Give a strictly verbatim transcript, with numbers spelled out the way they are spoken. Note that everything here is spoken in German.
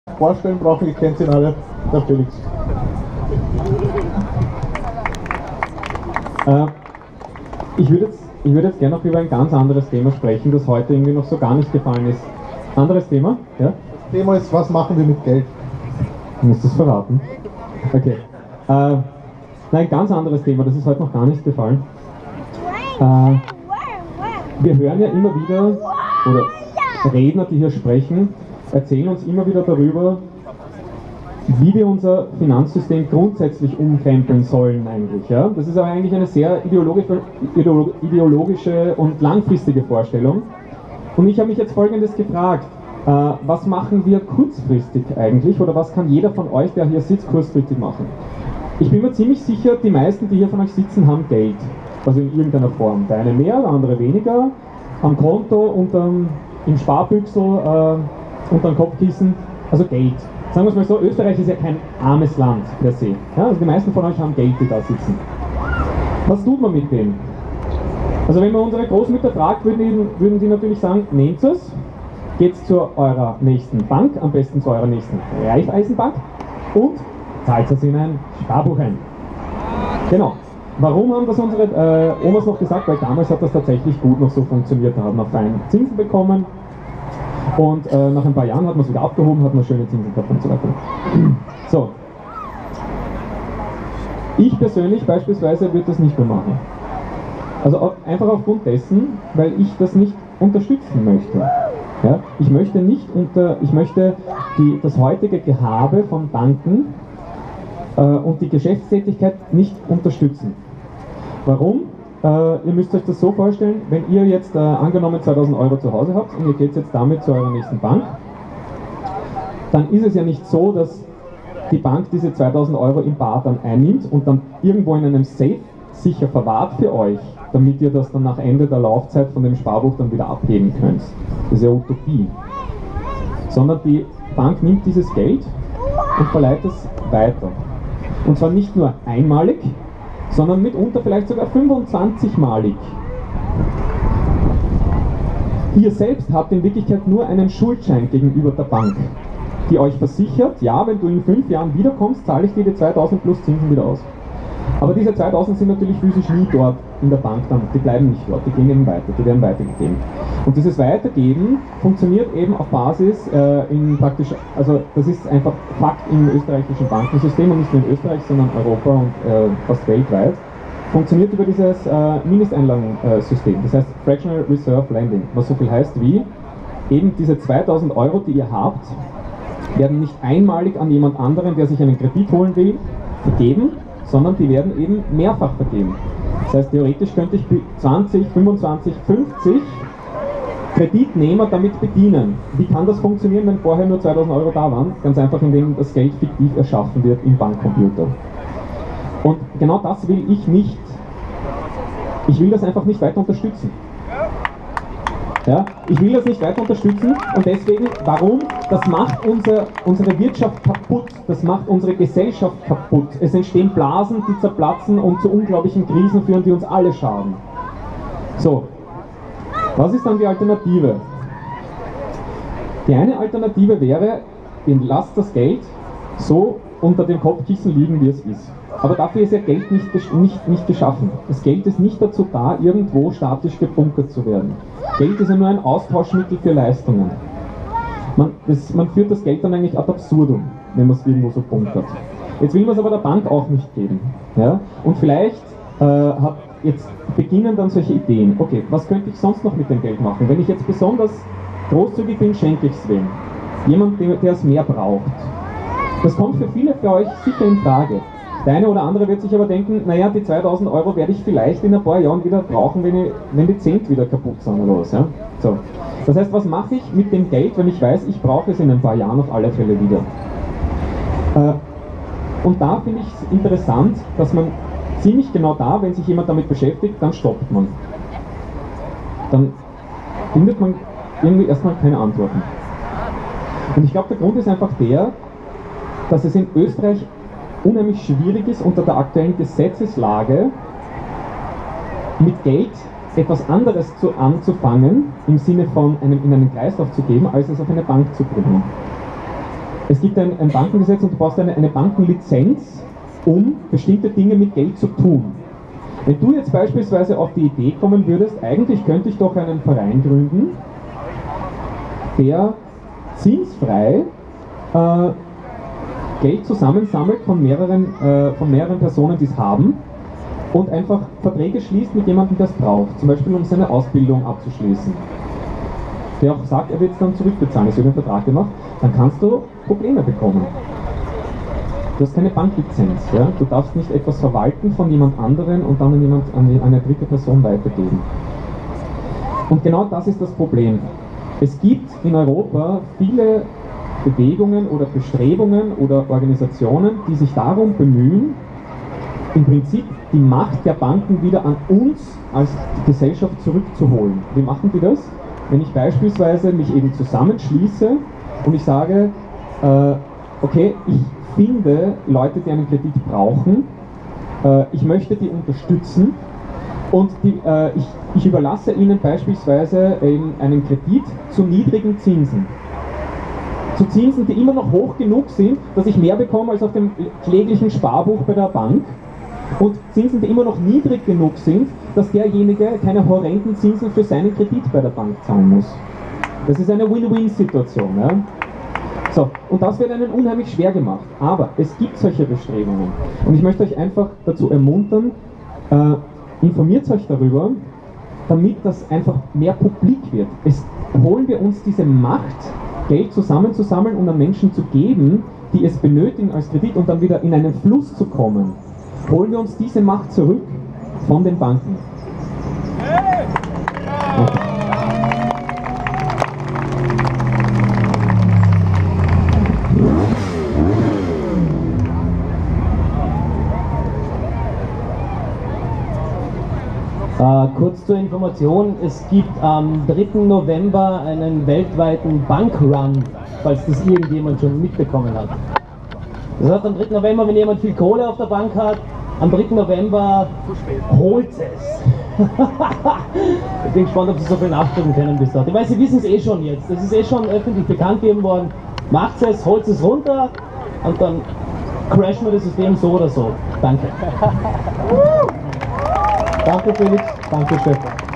Vorstellen brauchen, ihr kennt ihn alle, der Felix. Äh, ich würde jetzt, ich würd jetzt gerne noch über ein ganz anderes Thema sprechen, das heute irgendwie noch so gar nicht gefallen ist. Anderes Thema? Ja? Das Thema ist, was machen wir mit Geld? Musst du es verraten? Okay. Äh, nein, ganz anderes Thema, das ist heute noch gar nicht gefallen. Äh, wir hören ja immer wieder, oder Redner, die hier sprechen, erzählen uns immer wieder darüber, wie wir unser Finanzsystem grundsätzlich umkrempeln sollen eigentlich. Ja? Das ist aber eigentlich eine sehr ideologische, ideologische und langfristige Vorstellung. Und ich habe mich jetzt Folgendes gefragt, äh, was machen wir kurzfristig eigentlich, oder was kann jeder von euch, der hier sitzt, kurzfristig machen? Ich bin mir ziemlich sicher, die meisten, die hier von euch sitzen, haben Geld, also in irgendeiner Form. Der eine mehr, der andere weniger, am Konto, unterm, im Sparbüchsel, äh, unter dem Kopfkissen, also Geld. Sagen wir es mal so, Österreich ist ja kein armes Land per se. Ja, also die meisten von euch haben Geld, die da sitzen. Was tut man mit dem? Also wenn man unsere Großmütter fragt, würden die, würden die natürlich sagen, nehmt es, geht zu eurer nächsten Bank, am besten zu eurer nächsten Raiffeisenbank und zahlt es in ein Sparbuch ein. Genau. Warum haben das unsere äh, Omas noch gesagt? Weil damals hat das tatsächlich gut noch so funktioniert. Da hat man fein Zinsen bekommen. Und äh, nach ein paar Jahren hat man es wieder abgehoben, hat man schöne Zinsen gehabt und so weiter. So. Ich persönlich beispielsweise würde das nicht mehr machen. Also auch, einfach aufgrund dessen, weil ich das nicht unterstützen möchte. Ja? Ich möchte nicht unter, ich möchte die, das heutige Gehabe von Banken äh, und die Geschäftstätigkeit nicht unterstützen. Warum? Äh, ihr müsst euch das so vorstellen, wenn ihr jetzt äh, angenommen zweitausend Euro zu Hause habt und ihr geht jetzt damit zu eurer nächsten Bank, dann ist es ja nicht so, dass die Bank diese zweitausend Euro im Bar dann einnimmt und dann irgendwo in einem Safe sicher verwahrt für euch, damit ihr das dann nach Ende der Laufzeit von dem Sparbuch dann wieder abheben könnt. Das ist ja Utopie. Sondern die Bank nimmt dieses Geld und verleiht es weiter. Und zwar nicht nur einmalig, sondern mitunter vielleicht sogar fünfundzwanzigmalig. Ihr selbst habt in Wirklichkeit nur einen Schuldschein gegenüber der Bank, die euch versichert, ja, wenn du in fünf Jahren wiederkommst, zahle ich dir die zweitausend plus Zinsen wieder aus. Aber diese zweitausend sind natürlich physisch nie dort in der Bank dann, die bleiben nicht dort, die gehen eben weiter, die werden weitergegeben. Und dieses Weitergeben funktioniert eben auf Basis äh, in praktisch, also das ist einfach Fakt im österreichischen Bankensystem und nicht nur in Österreich, sondern Europa und äh, fast weltweit, funktioniert über dieses äh, Mindesteinlagensystem, das heißt Fractional Reserve Lending, was so viel heißt wie, eben diese zweitausend Euro, die ihr habt, werden nicht einmalig an jemand anderen, der sich einen Kredit holen will, vergeben, sondern die werden eben mehrfach vergeben. Das heißt, theoretisch könnte ich zwanzig, fünfundzwanzig, fünfzig Kreditnehmer damit bedienen. Wie kann das funktionieren, wenn vorher nur zweitausend Euro da waren? Ganz einfach, indem das Geld fiktiv erschaffen wird im Bankcomputer. Und genau das will ich nicht. Ich will das einfach nicht weiter unterstützen. Ja, ich will das nicht weiter unterstützen und deswegen, warum? Das macht unser, unsere Wirtschaft kaputt, das macht unsere Gesellschaft kaputt. Es entstehen Blasen, die zerplatzen und zu unglaublichen Krisen führen, die uns alle schaden. So, was ist dann die Alternative? Die eine Alternative wäre, ihr lasst das Geld so unter dem Kopfkissen liegen, wie es ist. Aber dafür ist ja Geld nicht, nicht, nicht geschaffen. Das Geld ist nicht dazu da, irgendwo statisch gebunkert zu werden. Geld ist ja nur ein Austauschmittel für Leistungen. Man, das, man führt das Geld dann eigentlich ad absurdum, wenn man es irgendwo so bunkert. Jetzt will man es aber der Bank auch nicht geben. Ja? Und vielleicht äh, hat jetzt beginnen dann solche Ideen. Okay, was könnte ich sonst noch mit dem Geld machen? Wenn ich jetzt besonders großzügig bin, schenke ich es wem. Jemand, der, der es mehr braucht. Das kommt für viele für euch sicher in Frage. Der eine oder andere wird sich aber denken, naja, die zweitausend Euro werde ich vielleicht in ein paar Jahren wieder brauchen, wenn, ich, wenn die Cent wieder kaputt sind oder was. Ja? So. Das heißt, was mache ich mit dem Geld, wenn ich weiß, ich brauche es in ein paar Jahren auf alle Fälle wieder? Äh, und da finde ich es interessant, dass man ziemlich genau da, wenn sich jemand damit beschäftigt, dann stoppt man. Dann findet man irgendwie erstmal keine Antworten. Und ich glaube, der Grund ist einfach der, dass es in Österreich unheimlich schwierig ist, unter der aktuellen Gesetzeslage mit Geld etwas anderes zu, anzufangen, im Sinne von einem, in einen Kreislauf zu geben, als es auf eine Bank zu bringen. Es gibt ein, ein Bankengesetz und du brauchst eine, eine Bankenlizenz, um bestimmte Dinge mit Geld zu tun. Wenn du jetzt beispielsweise auf die Idee kommen würdest, eigentlich könnte ich doch einen Verein gründen, der zinsfrei äh, Geld zusammensammelt von mehreren, äh, von mehreren Personen, die es haben, und einfach Verträge schließt mit jemandem, der es braucht, zum Beispiel um seine Ausbildung abzuschließen. Der auch sagt, er wird es dann zurückbezahlen, es wird ein Vertrag gemacht, dann kannst du Probleme bekommen. Du hast keine Banklizenz, ja? Du darfst nicht etwas verwalten von jemand anderen und dann an, jemand, an eine dritte Person weitergeben. Und genau das ist das Problem. Es gibt in Europa viele Bewegungen oder Bestrebungen oder Organisationen, die sich darum bemühen, im Prinzip die Macht der Banken wieder an uns als Gesellschaft zurückzuholen. Wie machen die das? Wenn ich beispielsweise mich eben zusammenschließe und ich sage, äh, okay, ich finde Leute, die einen Kredit brauchen, äh, ich möchte die unterstützen und die, äh, ich, ich überlasse ihnen beispielsweise eben einen Kredit zu niedrigen Zinsen. Zu Zinsen, die immer noch hoch genug sind, dass ich mehr bekomme als auf dem kläglichen Sparbuch bei der Bank. Und Zinsen, die immer noch niedrig genug sind, dass derjenige keine horrenden Zinsen für seinen Kredit bei der Bank zahlen muss. Das ist eine Win-Win-Situation. Ja? So, und das wird ihnen unheimlich schwer gemacht. Aber es gibt solche Bestrebungen. Und ich möchte euch einfach dazu ermuntern, äh, informiert euch darüber, damit das einfach mehr publik wird. Es, holen wir uns diese Macht, Geld zusammenzusammeln und an Menschen zu geben, die es benötigen als Kredit und dann wieder in einen Fluss zu kommen. Holen wir uns diese Macht zurück von den Banken. Okay. Äh, kurz zur Information, es gibt am dritten November einen weltweiten Bankrun, falls das irgendjemand schon mitbekommen hat. Das heißt, am dritten November, wenn jemand viel Kohle auf der Bank hat, am dritten November holt es. Ich bin gespannt, ob Sie so viel nachdrücken können bis dahin. Ich weiß, Sie wissen es eh schon jetzt. Das ist eh schon öffentlich bekannt gegeben worden. Macht es, holt es runter und dann crashen wir das System so oder so. Danke. Danke Felix, danke Stefan.